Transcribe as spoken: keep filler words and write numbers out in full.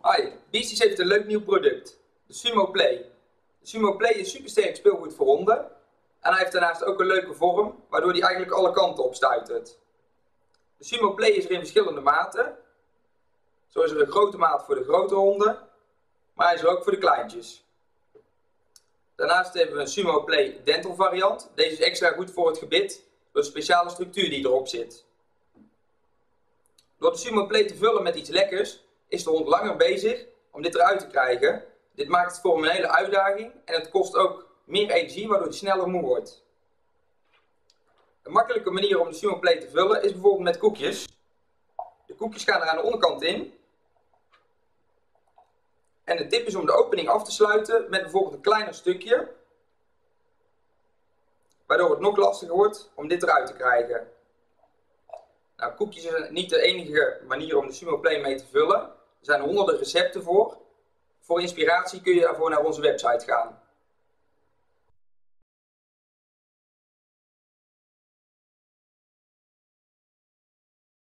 Hi, Beasties heeft een leuk nieuw product, de Sumo Play. De Sumo Play is supersterk speelgoed voor honden en hij heeft daarnaast ook een leuke vorm, waardoor hij eigenlijk alle kanten op stuitert. De Sumo Play is er in verschillende maten. Zo is er een grote maat voor de grote honden, maar hij is er ook voor de kleintjes. Daarnaast hebben we een Sumo Play Dental variant. Deze is extra goed voor het gebit door de speciale structuur die erop zit. Door de Sumo Play te vullen met iets lekkers is de hond langer bezig om dit eruit te krijgen. Dit maakt het voor hem een hele uitdaging en het kost ook meer energie, waardoor hij sneller moe wordt. Een makkelijke manier om de Sumo Play te vullen is bijvoorbeeld met koekjes. De koekjes gaan er aan de onderkant in. En de tip is om de opening af te sluiten met bijvoorbeeld een kleiner stukje, waardoor het nog lastiger wordt om dit eruit te krijgen. Nou, koekjes zijn niet de enige manier om de Sumo Play mee te vullen. Er zijn honderden recepten voor. Voor inspiratie kun je daarvoor naar onze website gaan.